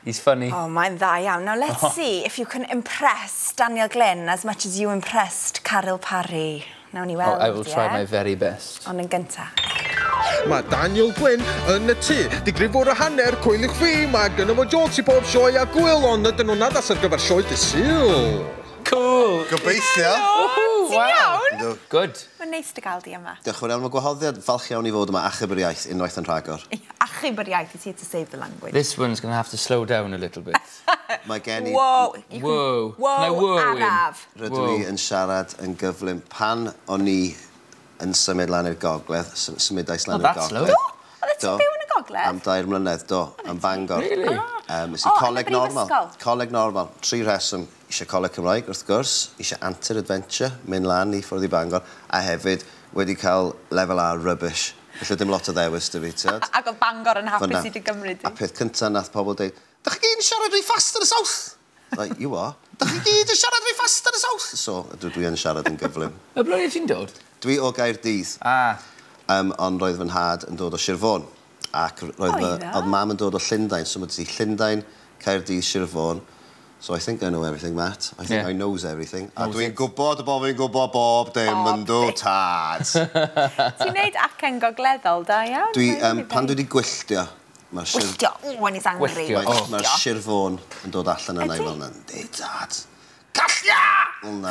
He's funny. Oh, mae'n dda iawn. Now, let's see if you can impress Daniel Glyn as much as you impressed Caryl Parry. Nawn ni weld, I will try my very best. Ond yn gynta. Mae Daniel Glyn yn y tŷ. Di grifwr y hanner, cwylich fi. Mae gynnu fo jokes I pob sioe a gwyl, ond ydyn nhw'n addas ar gyfer sioe dy Sul. Cool! Gobeithio. Ti'n iawn? Good. Mae'n neis dy gael di yma. Diolch yn fawr iawn, mae gwahoddiad falch iawn I fod yma achub yr iaith unwaith yn rhagor. Achub yr iaith, it's here to save the language. This one's going to have to slow down a little bit. Mae gen I... Whoa. Whoa, araf. Rydw I yn siarad yn gyflym pan o'n I yn symud lan i'r gogledd, symudais lan i'r gogledd. Oedd ti'n byw yn y gogledd? Am 2 mlynedd, do, am Bangor. Really? Nes I coleg normal. Coleg normal. 3 reswm. Eisiau coleg Cymraeg, wrth gwrs. Eisiau anti-adventure, mynd lan I ffwrdd I Bangor. A hefyd wedi cael lefel A rubbish. Felly dim lot o ddewis dy fi, ti'n Ac oedd Bangor yn hapus I dy Gymru di. A peth cyntaf nath pobl dweud, dach chi gyd yn siarad rhy fast yn y south? Like, you are. Dach chi gyd yn siarad rhy fast yn y south? So, dwi yn siarad yn gyflym. Y blwyddyn ti'n dod? Dwi o Gaerdydd. Ond roedd fy nhad yn dod o Sir Fôn. Ac roedd mam yn dod o Llundain. So, mae di Llundain, Caerdydd, Sir Fôn. So I think I know everything, Matt. I think I knows everything. A dwi'n gwybod y bob fi'n gwybod bob dim yn dod tad. Ti'n neud acen gogleddol, da iawn? Pan dwi wedi gwylltio, mae'r Sir... Gwylltio? When he's angry. Mae'r Sir Fôn yn dod allan yna I fel yna. Di tad. Calla! Hwna.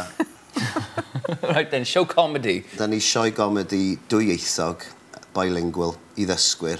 Right then, show comedy. Da ni sioe comedy dwyieithog, bilingual, I ddysgwyr.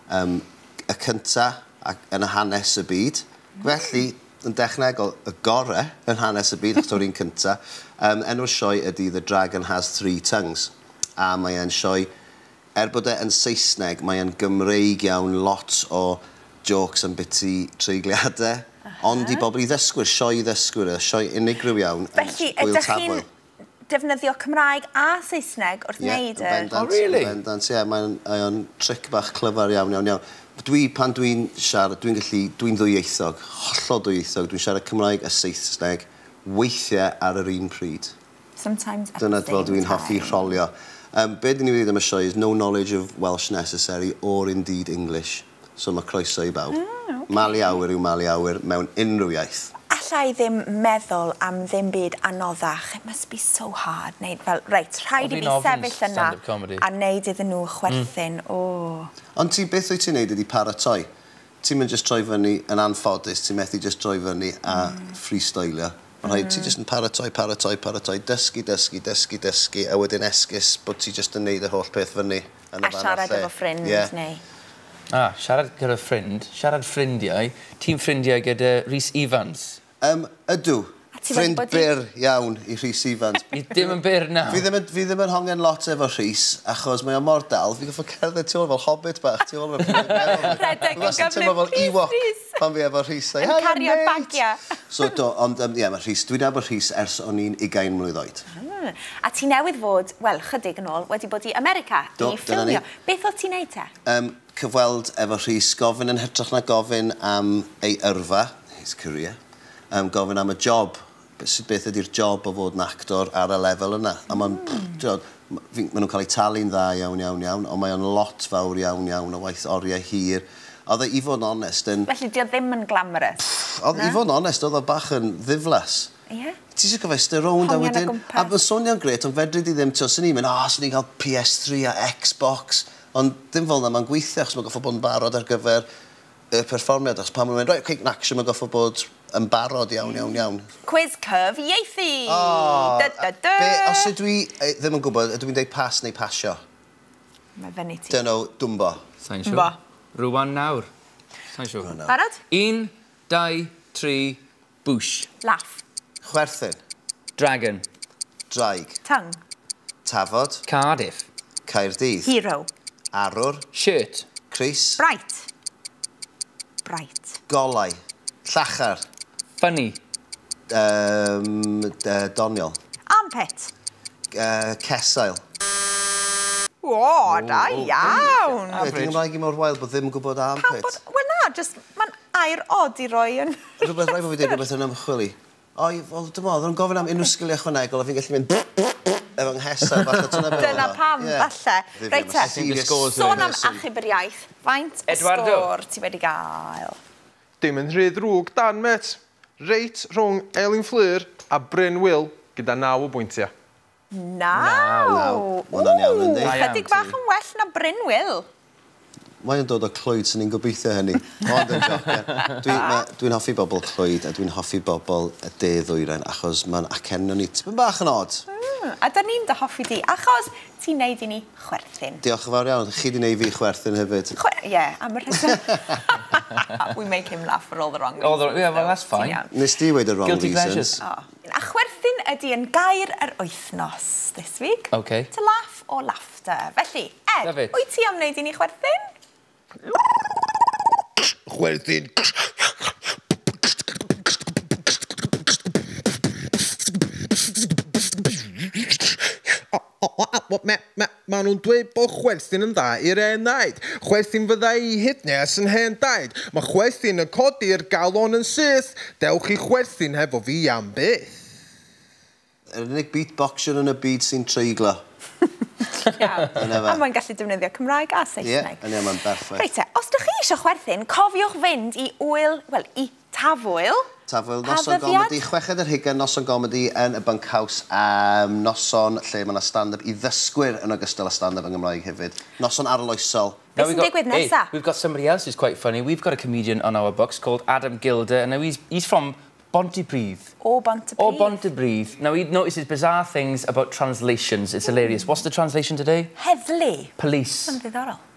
Y cynta yn y hanes y byd. Felly, yn dechnegol, y gore yn hanes y byd, achos o'r un cynta. Enw'r sioe ydy The Dragon Has 3 Tongues. A mae e'n sioe, bod e'n Saesneg, mae e'n Gymreig iawn, lot o jokes yn biti treigliadau. Ond I bobl I ddysgwyr, sioe I ddysgwyr, sioe unigryw iawn. Felly, ydych chi'n defnyddio Cymraeg a Saesneg wrth wneud y... Oh, really? Bendant, ie, mae'n tric bach clyfar iawn. Pan dwi'n siarad, dwi'n ddwyieithog, hollol ddwyieithog, dwi'n siarad Cymraeg a Saesneg, weithiau ar yr un pryd. Sometimes at the Dyna same fel dwi'n time. hoffi rholio. Be dyn ni wedi am y sioe is no knowledge of Welsh necessary or indeed English. So mae croeso I bawb. Mali awyr yw mali awyr mewn unrhyw iaith. Allai ddim meddwl am ddim byd anoddach. It must be so hard. Neud fel, reit, rhaid I fi sefyll yna a neud iddyn nhw chwerthin. Ond ti beth wyt ti'n neud ydi paratoi? Ti'n mynd just troi fyny yn anffodus, ti'n methu just troi fyny a freestylio. Ond rhaid, ti just yn paratoi, dysgu, a wedyn esgus bod ti just yn neud y holl peth fyny. A siarad efo ffrind, neu? Siarad gyda ffrind. Siarad ffrindiau. Ti'n ffrindiau gyda Rhys Ifans? Ydw. Ffrind byr iawn I Rhys Ifans. Dim yn byr nawr. Fi ddim yn hongen lot efo Rhys, achos mae o mor dal. Fi goffo cerdded tu ôl fel hobbit bach, tu ôl fel Rhedeg yn gyflym Rhys. Pan fi efo Rhys. Yn cario bagia. So, ond, ie, mae Rhys. Dwi'n efo Rhys ers o'n i'n 20 mlwydd oed. A ti newydd fod, wel, chydig yn ôl, wedi bod I America I ffilmio. Beth oedd ti'n neud te? Cyfweld efo Rhys, gofyn yn hytrach na gofyn am ei yrfa, his career, gofyn am y job. Beth ydy'r job o fod yn actor ar y lefel yna. A maen nhw'n cael eu talu'n dda iawn, ond mae'n lot fawr iawn o waith oriau hir. Oedd I fod yn onest yn... Felly, di o ddim yn glamorous? I fod yn onest, oedd o bach yn ddiflas. Ie? Ti eisiau gyfeist yr rownd a wedyn... A mae'n swnio'n gret, ond fedri di ddim, sy'n ni'n mynd, sy'n ni'n cael PS3 a Xbox. Ond ddim fel yna, mae'n gweithio, achos mae'n goffo bod yn barod ar gyfer y perfformiad. Achos pan mae'n mynd, rhaid, cig naction, mae'n goffo bod yn barod iawn. Quiz cyfieithu! Os ydw I ddim yn gwybod, ydw i'n deud pas neu pasio? Mae fyny ti. Dyn nhw, dwmbo. Sa'n siw. Rwan nawr. Sa'n siw. Barod? 1, 2, 3, bwsh. Laff. Chwerthin. Dragon. Draig. Tongue. Tafod. Cardiff. Caerdydd. Hero. Arwr. Shirt. Crys. Bright. Bright. Golau. Llachar. Funny. Doniol. Armpit. Cesail. O, da iawn. Dwi'n Gymraeg I mor wael bod ddim yn gwybod armpit. Wel na, just, mae'n air od I roi yn... Rhywbeth rhaid bod fi dweud rhywbeth yn ymchwili. Wel, dim ond, o'n gofyn am unrhyw sgiliau ychwanegol a fi'n gallu mynd efo nghesau bach o tyna fel. Dyna pam, falle. Reit te, sôn am achub yr iaith. Faint o sgôr ti wedi gael? dim yn rhy ddrwg dan, met. Reit rhwng Elin Fleur a Bryn Will gyda 9 o bwyntiau. 9? Hwna'n iawn yndi. Chydig bach yn well na Bryn Will. Mae'n dod o clwyd, sy'n ni'n gobeithio hynny. Ond yn jocer. Dwi'n hoffi bobl clwyd a dwi'n hoffi bobl y de-ddwyrain achos mae'n acen o'n i tipyn bach yn od. A da ni'n dy hoffi di, achos ti'n neud i ni chwerthin. Diolch yn fawr iawn. Chi di neud fi chwerthin hefyd. Ie, am y rheswm. We make him laugh for all the wrong reasons. Yeah, well, that's fine. Nes di weid y wrong Guilty reasons. A chwerthin ydy yn gair yr wythnos this week. OK. To laugh or laughter. Felly, Ed, wyt ti am wneud i ni chwerthin? Chwerthin. Ma nhw'n dweud bod chwerthin yn dda i'r enaid. Chwerthin fydda i hydnes yn hen daid. Mae chwerthin yn codi'r galon yn syth. Dewch i chwerthin hefo fi am byth. Yr unig beatboxer yn y byd sy'n treiglo. A mae'n gallu defnyddio Cymraeg a Saesneg. Ie, mae'n berffaith. Reit te, os ydych chi eisiau chwerthin, cofiwch fynd i i Tafwyl. Tafwyl, noson gomedi, 6 ar hugain noson gomedi yn y Bunkhouse. Noson lle mae yna stand-up i ddysgwyr yn ogystal â stand-up yng Nghymraeg hefyd. Noson arloesol. Beth sy'n digwydd nesa? We've got somebody else who's quite funny. We've got a comedian on our books called Adam Gilder, and now he's from Pontypridd. O Pontypridd. O Pontypridd. Now, he notices bizarre things about translations. It's hilarious. What's the translation today? Heddlu. Police. Yn ddiddorol.